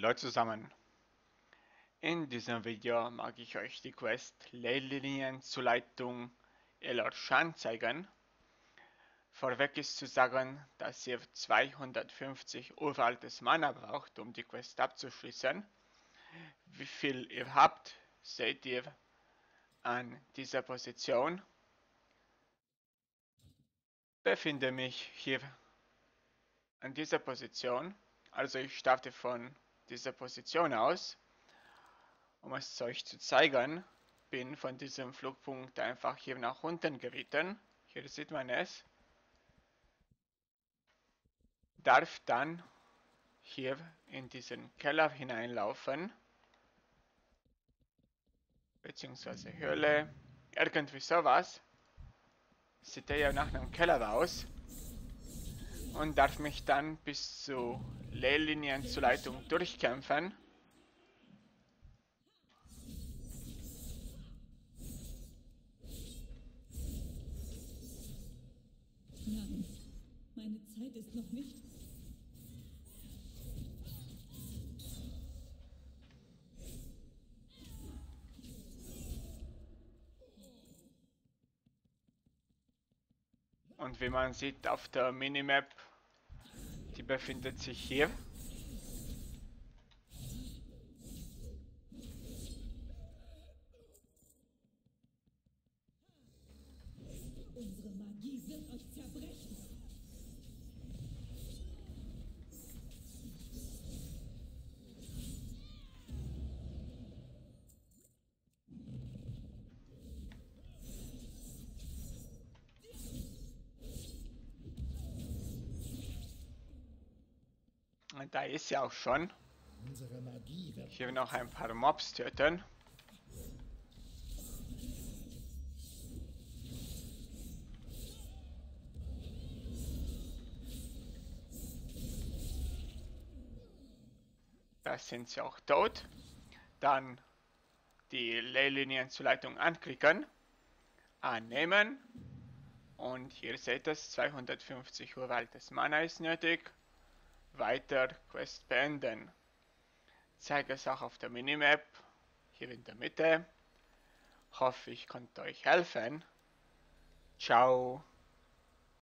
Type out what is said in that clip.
Hallo zusammen. In diesem Video mag ich euch die Quest Leylinien-Zuleitung El-Orshan zeigen. Vorweg ist zu sagen, dass ihr 250 uraltes Mana braucht, um die Quest abzuschließen. Wie viel ihr habt, seht ihr an dieser Position. Ich befinde mich hier an dieser Position, also ich starte von dieser Position aus. Um es euch zu zeigen, bin von diesem Flugpunkt einfach hier nach unten geritten. Hier sieht man es. Darf dann hier in diesen Keller hineinlaufen, beziehungsweise Höhle, irgendwie sowas. Sieht ja nach einem Keller aus. Und darf mich dann bis zur Leylinienzuleitung durchkämpfen. Nein, meine Zeit ist noch nicht. Und wie man sieht auf der Minimap, die befindet sich hier. Unsere Magie wird euch zerbrechen. Und da ist sie auch schon. Unsere Magie wird Hier noch ein paar Mobs töten. Da sind sie auch tot. Dann die Leylinienzuleitung anklicken, annehmen und hier seht ihr, 250 uraltes Mana ist nötig. Weiter Quest beenden. Ich zeige es auch auf der Minimap, hier in der Mitte. Hoffe, ich konnte euch helfen. Ciao.